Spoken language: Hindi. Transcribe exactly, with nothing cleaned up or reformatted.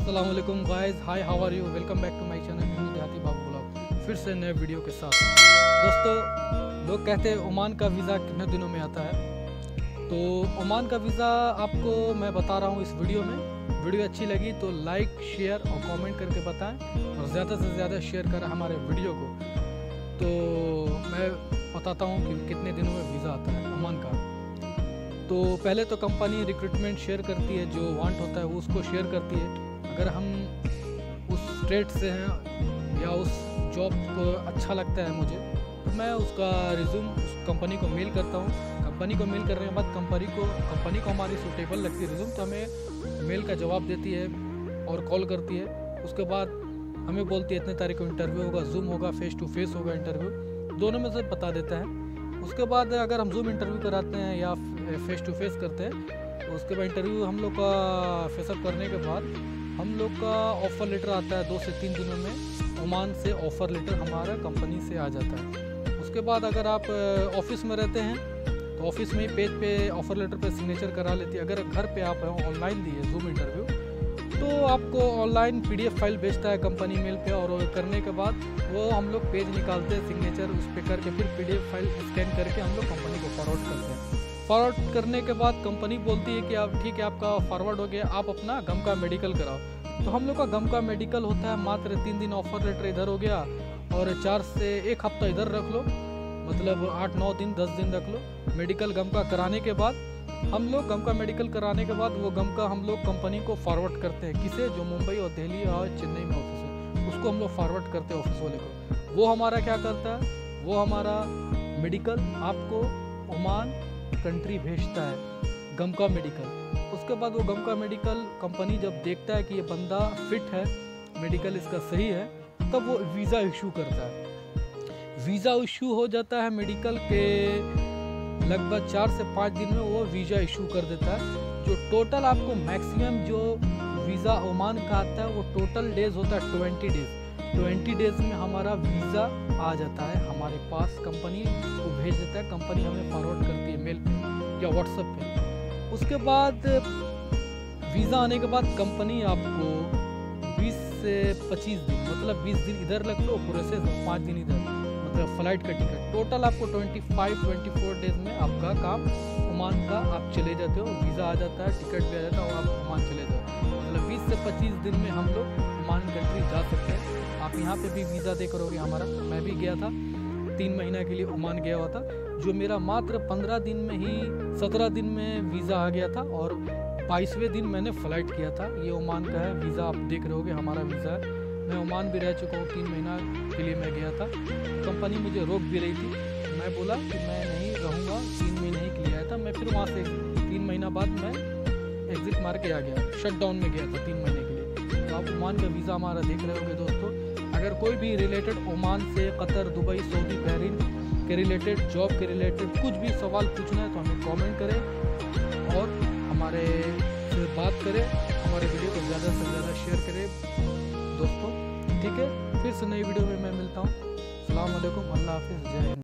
अस्सलाम वालेकुम guys, hi how are you, welcome back to my channel Hindu Dehati Babu blog. फिर से नए वीडियो के साथ। दोस्तों, लोग कहते हैं ओमान का वीज़ा कितने दिनों में आता है। तो ओमान का वीज़ा आपको मैं बता रहा हूँ इस वीडियो में। वीडियो अच्छी लगी तो लाइक शेयर और कमेंट करके बताएं और ज़्यादा से ज़्यादा शेयर करें हमारे वीडियो को। तो मैं बताता हूँ कि कितने दिनों में वीज़ा आता है ओमान का। तो पहले तो कंपनी रिक्रूटमेंट शेयर करती है, जो वांट होता है वो उसको शेयर करती है। अगर हम उस स्टेट से हैं या उस जॉब को अच्छा लगता है मुझे, तो मैं उसका रिज्यूम उस कंपनी को मेल करता हूँ। कंपनी को मेल करने के बाद कंपनी को कंपनी को हमारी सूटेबल लगती है रिज्यूम, तो हमें मेल का जवाब देती है और कॉल करती है। उसके बाद हमें बोलती है इतने तारीख को इंटरव्यू होगा, जूम होगा, फेस टू फेस होगा इंटरव्यू, दोनों में से बता देता है। उसके बाद अगर हम जूम इंटरव्यू कराते हैं या फेस टू फेस करते हैं, तो उसके बाद इंटरव्यू हम लोग का फेसअप करने के बाद हम लोग का ऑफ़र लेटर आता है। दो से तीन दिनों में ओमान से ऑफ़र लेटर हमारा कंपनी से आ जाता है। उसके बाद अगर आप ऑफिस में रहते हैं तो ऑफिस में ही पेज पे ऑफ़र लेटर पे सिग्नेचर करा लेती है। अगर घर पे आप ऑनलाइन दिए जूम इंटरव्यू, तो आपको ऑनलाइन पीडीएफ फाइल भेजता है कंपनी मेल पे, और करने के बाद वो हम लोग पेज निकालते हैं, सिग्नेचर उस पर करके फिर पीडीएफ फाइल स्कैन करके हम लोग कंपनी को फॉरवर्ड करते हैं। फॉरवर्ड करने के बाद कंपनी बोलती है कि आप ठीक है, आपका फॉरवर्ड हो गया, आप अपना गम का मेडिकल कराओ। तो हम लोग का गम का मेडिकल होता है मात्र तीन दिन। ऑफर लेटर इधर हो गया और चार से एक हफ्ता इधर रख लो, मतलब आठ नौ दिन दस दिन रख लो मेडिकल गम का कराने के बाद। हम लोग गम का मेडिकल कराने के बाद वो गम का हम लोग कंपनी को फॉरवर्ड करते हैं। किसे? जो मुंबई और दिल्ली और चेन्नई में ऑफिस है, उसको हम लोग फॉरवर्ड करते हैं ऑफिस वाले को। वो हमारा क्या करता है, वो हमारा मेडिकल आपको ओमान कंट्री भेजता है, गम का मेडिकल। उसके बाद वो गम का मेडिकल कंपनी जब देखता है कि ये बंदा फिट है, मेडिकल इसका सही है, तब वो वीज़ा इशू करता है। वीज़ा इशू हो जाता है मेडिकल के लगभग चार से पाँच दिन में वो वीज़ा इशू कर देता है। जो टोटल आपको मैक्सिमम जो वीज़ा ओमान का आता है वो टोटल डेज होता है ट्वेंटी डेज। ट्वेंटी डेज में हमारा वीज़ा आ जाता है हमारे पास, कंपनी को भेज देता है, कंपनी हमें फॉरवर्ड करती है मेल पे या व्हाट्सएप पे। उसके बाद वीज़ा आने के बाद कंपनी आपको बीस से पच्चीस दिन, मतलब बीस दिन इधर रख लो, पूरे से पाँच दिन इधर, मतलब फ़्लाइट का टिकट टोटल आपको पच्चीस चौबीस डेज में आपका काम ओमान का आप चले जाते हो। वीज़ा आ जाता है, टिकट भी आ जाता है और आप ओमान चले जाओ। मतलब बीस से पच्चीस दिन में हम लोग ओमान कंट्री जा सकते हैं। आप यहाँ पे भी वीज़ा दे करोगे हमारा। मैं भी गया था, तीन महीना के लिए ओमान गया हुआ था, जो मेरा मात्र पंद्रह दिन में ही सत्रह दिन में वीज़ा आ गया था और बाईसवें दिन मैंने फ़्लाइट किया था। ये ओमान का है वीज़ा, आप देख रहे होगे हमारा वीज़ा है। मैं ओमान भी रह चुका हूँ, तीन महीना के लिए मैं गया था। कंपनी मुझे रोक भी रही थी, मैं बोला कि मैं नहीं रहूँगा, तीन महीने ही के लिए आया था मैं। फिर वहाँ से तीन महीना बाद मैं एग्ज़िट मार के आ गया, शट डाउन में गया था तीन महीने के लिए। तो आप ओमान का वीज़ा हमारा देख रहे होगे दोस्तों। अगर कोई भी रिलेटेड ओमान से, कतर, दुबई, सऊदी, बहरीन के रिलेटेड, जॉब के रिलेटेड कुछ भी सवाल पूछना है तो हमें कमेंट करें और हमारे से बात करें। हमारे वीडियो को ज़्यादा से ज़्यादा शेयर करें दोस्तों, ठीक है। फिर से नई वीडियो में मैं मिलता हूँ। अस्सलाम वालेकुम, अल्लाह हाफिज़, जय हिंद।